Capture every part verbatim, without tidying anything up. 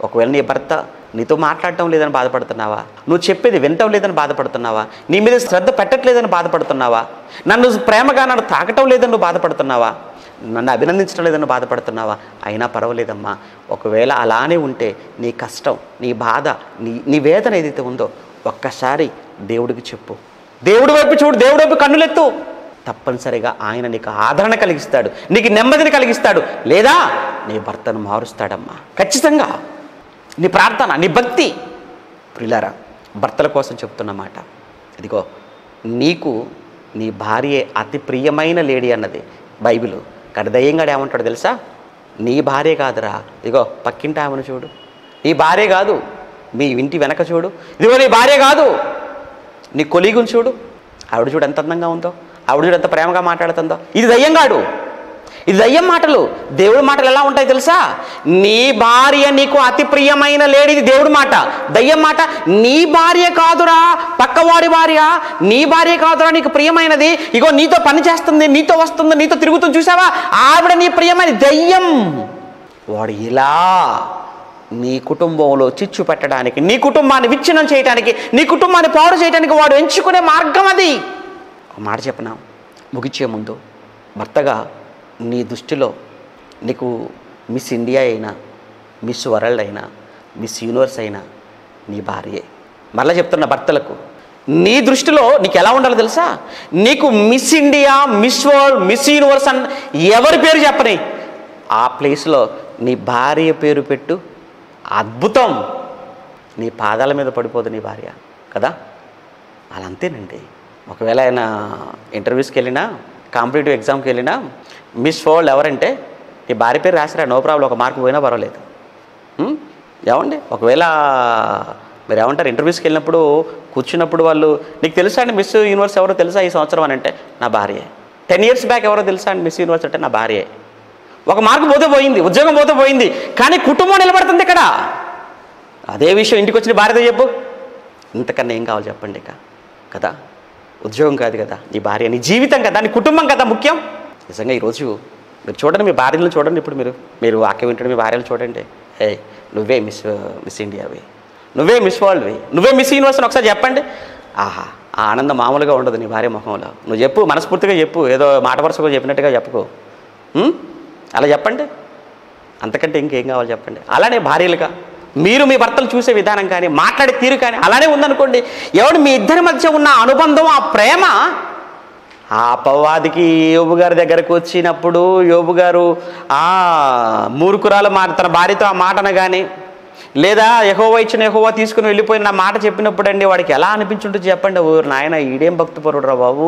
ఒకవేళ నీ భర్త నీతో మాట్లాడటం లేదని బాధపడుతున్నావా, నువ్వు చెప్పేది వినటం లేదని బాధపడుతున్నావా, నీ మీద శ్రద్ధ పెట్టట్లేదని బాధపడుతున్నావా, నన్ను ప్రేమగా నన్ను తాకటం లేదని నువ్వు బాధపడుతున్నావా, నన్ను అభినందించడం లేదని బాధపడుతున్నావా, అయినా పర్వాలేదమ్మా. ఒకవేళ అలానే ఉంటే నీ కష్టం, నీ బాధ, నీ నీ వేదన ఏదైతే ఉందో ఒక్కసారి దేవుడికి చెప్పు. దేవుడి వైపు చూడు, దేవుడి వైపు కన్నులెత్తు. తప్పనిసరిగా ఆయన నీకు ఆదరణ కలిగిస్తాడు, నీకు నెమ్మదిని కలిగిస్తాడు, లేదా నీ భర్తను మారుస్తాడమ్మా. ఖచ్చితంగా నీ ప్రార్థన, నీ భక్తి. ప్రియులారా, భర్తల కోసం చెప్తున్నమాట. ఇదిగో నీకు నీ భార్యే అతి ప్రియమైన లేడీ అన్నది బైబిల్. కడదయ్యంగాడు ఏమంటాడు తెలుసా? నీ భార్య కాదురా, ఇదిగో పక్కింటి ఆమెను చూడు. నీ భార్య కాదు, మీ ఇంటి వెనక చూడు. ఇదిగో నీ భార్య కాదు, నీ కొలీగుని చూడు. ఆవిడ చూడు ఎంత అందంగా ఉందో, ఆవిడ చూడు ఎంత ప్రేమగా మాట్లాడుతుందో. ఇది దయ్యంగాడు, ఇది దయ్యం మాటలు. దేవుడి మాటలు ఎలా ఉంటాయి తెలుసా? నీ భార్య నీకు అతి ప్రియమైన లేడీ, ఇది దేవుడి మాట. దయ్యం మాట, నీ భార్య కాదురా, పక్కవాడి భార్య, నీ భార్య కాదురా నీకు ప్రియమైనది. ఇగో నీతో పని చేస్తుంది, నీతో వస్తుంది, నీతో తిరుగుతుంది, చూసావా, ఆవిడ నీ ప్రియమైన. దయ్యం వాడు ఇలా నీ కుటుంబంలో చిచ్చు పెట్టడానికి, నీ కుటుంబాన్ని విచ్ఛిన్నం చేయడానికి, నీ కుటుంబాన్ని పాడు చేయడానికి వాడు ఎంచుకునే మార్గం అది. ఒక మాట చెప్పనా ముగించే ముందు, భర్తగా నీ దృష్టిలో నీకు మిస్ ఇండియా అయినా, మిస్ వరల్డ్ అయినా, మిస్ యూనివర్స్ అయినా నీ భార్యే. మరలా చెప్తున్న భర్తలకు, నీ దృష్టిలో నీకు ఎలా ఉండాలో తెలుసా? నీకు miss India, miss world, miss universe అన్న ఎవరి పేరు చెప్పని, ఆ ప్లేస్లో నీ భార్య పేరు పెట్టు. అద్భుతం, నీ పాదాల మీద పడిపోదు నీ భార్య కదా. అలా అంతేనండి. ఒకవేళ ఆయన ఇంటర్వ్యూస్కి వెళ్ళినా, కాంపిటేటివ్ ఎగ్జామ్కి వెళ్ళినా, మిస్ వరల్డ్ ఎవరంటే నీ భార్య పేరు రాసిరా, నో ప్రాబ్లం, ఒక మార్కు పోయినా పర్వాలేదు. ఏమండి, ఒకవేళ మీరు ఏమంటారు, ఇంటర్వ్యూస్కి వెళ్ళినప్పుడు కూర్చున్నప్పుడు వాళ్ళు, నీకు తెలుసా అండి మిస్ యూనివర్స్ ఎవరో తెలుసా ఈ సంవత్సరం అని అంటే, నా భార్యే. టెన్ ఇయర్స్ బ్యాక్ ఎవరో తెలుసా అండి మిస్ యూనివర్స్ అంటే, నా భార్యే. ఒక మార్కు పోతే పోయింది, ఉద్యోగం పోతే పోయింది, కానీ కుటుంబం నిలబడుతుంది ఇక్కడ. అదే విషయం ఇంటికి వచ్చిన భార్యతో చెప్పు, ఇంతకన్నా ఏం కావాలి చెప్పండి ఇక కదా. ఉద్యోగం కాదు కదా, నీ భార్య, నీ జీవితం కదా, నీ కుటుంబం కదా ముఖ్యం. నిజంగా ఈరోజు మీరు చూడండి, మీ భార్యలను చూడండి. ఇప్పుడు మీరు మీరు వాక్యం వింటుంటే మీ భార్యలు చూడండి. ఏ నువ్వే మిస్ మిస్ ఇండియావి, నువ్వే మిస్ వరల్డ్వి, నువ్వే మిస్ యూనివర్స్ అని ఒకసారి చెప్పండి. ఆహా, ఆ ఆనందం మామూలుగా ఉండదు నీ భార్య ముఖంలో. నువ్వు చెప్పు, మనస్ఫూర్తిగా చెప్పు, ఏదో మాట వరుసగా చెప్పినట్టుగా చెప్పుకో. అలా చెప్పండి, అంతకంటే ఇంకేం కావాలి చెప్పండి. అలానే భార్యలుగా మీరు మీ భర్తలు చూసే విధానం కానీ, మాట్లాడే తీరు కానీ అలానే ఉందనుకోండి, ఎవడు మీ ఇద్దరి మధ్య ఉన్న అనుబంధం, ఆ ప్రేమ, ఆ అపవాదికి యోబు గారి దగ్గరకు వచ్చినప్పుడు యోబు గారు ఆ మూర్ఖురాలు మాట తన భార్యతో ఆ మాటను కానీ, లేదా యెహోవా ఇచ్చిన యెహోవా తీసుకుని వెళ్ళిపోయిన నా మాట చెప్పినప్పుడు అండి వాడికి ఎలా అనిపించుంటుంది చెప్పండి. ఓ నాయన, ఈడేం భక్తిపరుడురా బాబు,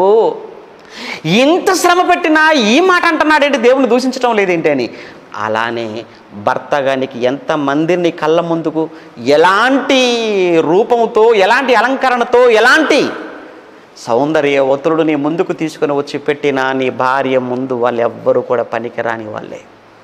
ఇంత శ్రమ పెట్టినా ఈ మాట అంటున్నాడేంటి, దేవుని దూషించడం లేదేంటి అని. అలానే భర్తగా నీకు ఎంతమందిని కళ్ళ ముందుకు ఎలాంటి రూపంతో, ఎలాంటి అలంకరణతో, ఎలాంటి సౌందర్య ఒత్తుడు నీ ముందుకు తీసుకుని వచ్చి పెట్టినా నీ భార్య ముందు వాళ్ళు ఎవ్వరూ కూడా పనికిరాని వాళ్ళే.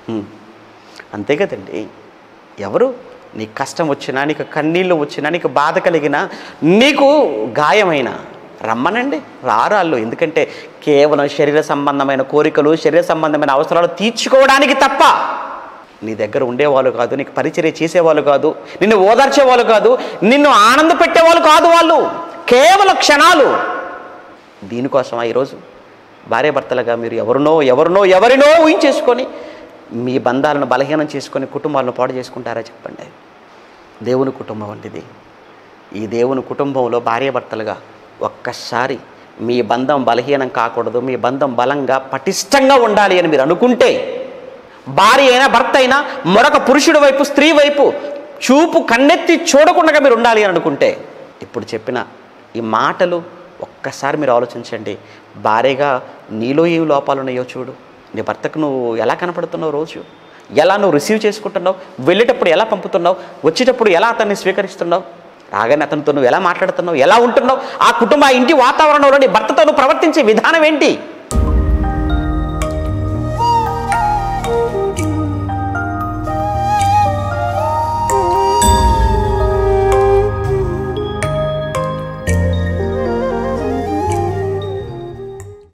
అంతే కదండి. ఎవరు నీ కష్టం వచ్చినా, నీకు కన్నీళ్ళు వచ్చినా, నీకు బాధ కలిగినా, నీకు గాయమైన రమ్మనండి, రారాళ్ళు. ఎందుకంటే కేవలం శరీర సంబంధమైన కోరికలు, శరీర సంబంధమైన అవసరాలు తీర్చుకోవడానికి తప్ప నీ దగ్గర ఉండేవాళ్ళు కాదు, నీకు పరిచర్య చేసేవాళ్ళు కాదు, నిన్ను ఓదార్చేవాళ్ళు కాదు, నిన్ను ఆనంద పెట్టేవాళ్ళు కాదు. వాళ్ళు కేవలం క్షణాలు. దీనికోసమా ఈరోజు భార్యాభర్తలుగా మీరు ఎవరినో ఎవరినో ఎవరినో ఊహించేసుకొని మీ బంధాలను బలహీనం చేసుకొని కుటుంబాలను పాడు చేసుకుంటారా చెప్పండి. దేవుని కుటుంబం వంటిది. ఈ దేవుని కుటుంబంలో భార్యాభర్తలుగా ఒక్కసారి మీ బంధం బలహీనం కాకూడదు, మీ బంధం బలంగా పటిష్టంగా ఉండాలి అని మీరు అనుకుంటే, భార్య అయినా భర్త అయినా మరొక పురుషుడి వైపు, స్త్రీ వైపు చూపు కన్నెత్తి చూడకుండా మీరు ఉండాలి అని అనుకుంటే, ఇప్పుడు చెప్పిన ఈ మాటలు ఒక్కసారి మీరు ఆలోచించండి. భార్యగా నీలో ఏమి లోపాలు ఉన్నాయో చూడు. నీ భర్తకు నువ్వు ఎలా కనపడుతున్నావు, రోజు ఎలా నువ్వు రిసీవ్ చేసుకుంటున్నావు, వెళ్ళేటప్పుడు ఎలా పంపుతున్నావు, వచ్చేటప్పుడు ఎలా అతన్ని స్వీకరిస్తున్నావు, రాగానే అతనితో నువ్వు ఎలా మాట్లాడుతున్నావు, ఎలా ఉంటున్నావు, ఆ కుటుంబ ఇంటి వాతావరణంలో నీ భర్తతో నువ్వు ప్రవర్తించే విధానం ఏంటి?